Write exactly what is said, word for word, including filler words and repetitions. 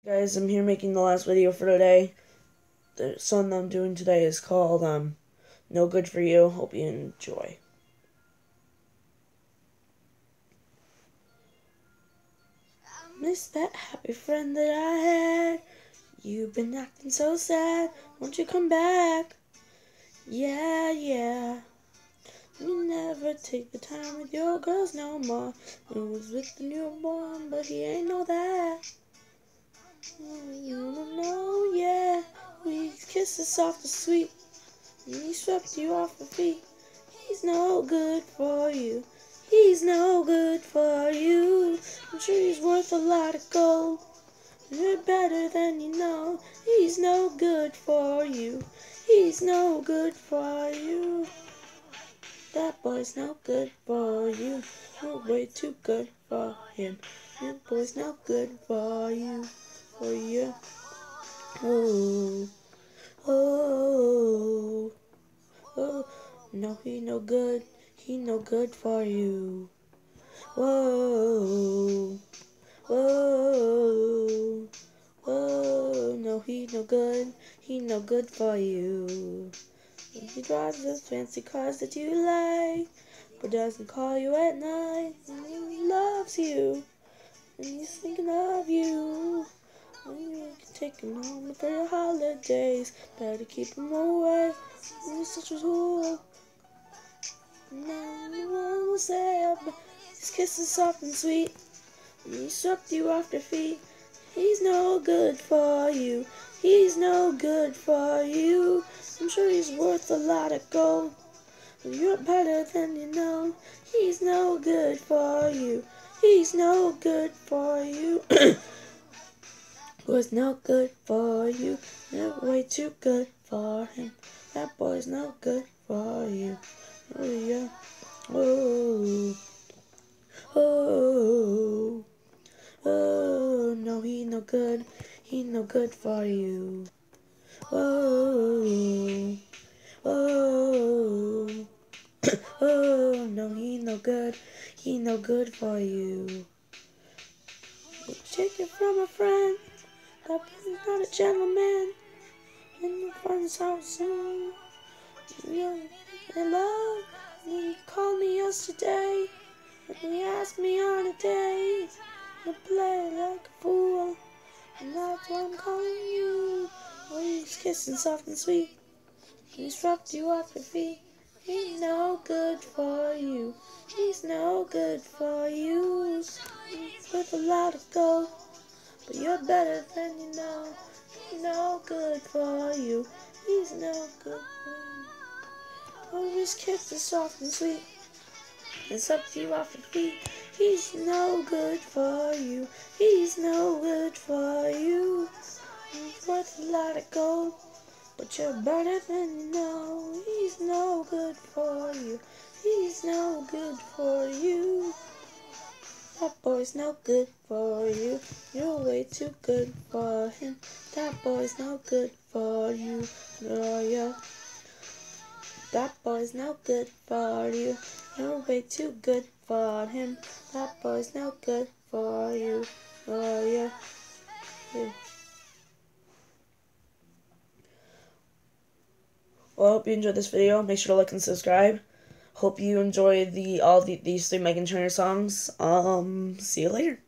Guys, I'm here making the last video for today. The song that I'm doing today is called um, No Good For You. Hope you enjoy. I miss that happy friend that I had. You've been acting so sad. Won't you come back? Yeah, yeah. You never take the time with your girls no more. It was with the newborn, but he ain't know that. You don't know, yeah. His kisses soft and sweet, and he swept you off your feet. He's no good for you. He's no good for you. I'm sure he's worth a lot of gold. You're better than you know. He's no good for you. He's no good for you. That boy's no good for you. You're way too good for him. That boy's no good for you. For you. Oh, oh, oh. No, he no good. He no good for you. Whoa, whoa, whoa. No, he no good. He no good for you. He drives those fancy cars that you like, but doesn't call you at night. And he loves you, and he's thinking of you. And you can take him home for your holidays. Better keep him away. He's such a fool. No one will say it, but his kiss is soft and sweet, and he swept you off your feet. He's no good for you. He's no good for you. I'm sure he's worth a lot of gold, but you're better than you know. He's no good for you. He's no good for you. Was no good for you. You're way too good for him. That boy's no good for you. Oh yeah. Oh. Oh. Oh. No, he no good. He no good for you. Oh. Oh. Oh. No, he no good. He no good for you. Take it from a friend. That boy's not a gentleman. In your friend's house soon. Yeah, in love. And he called me yesterday, and he asked me on a date to play like a fool. And that's why I'm calling you. Oh, he's kissing soft and sweet, and he swept you off your feet. He's no good for you. He's no good for you. He's worth a lot of gold, but you're better than you know. He's no good for you. He's no good for you. Oh, his kiss is soft and sweet, and swept you off your feet. He's no good for you. He's no good for you. He's worth a lot of gold, but you're better than you know. He's no good for you. He's no good for you. That boy's no good for you. You're way too good for him. That boy's no good for you. Oh yeah. That boy's no good for you. You're way too good for him. That boy's no good for you. Oh yeah. Yeah. Well, I hope you enjoyed this video. Make sure to like and subscribe. Hope you enjoy the all the, these three Meghan Trainor songs. Um, see you later.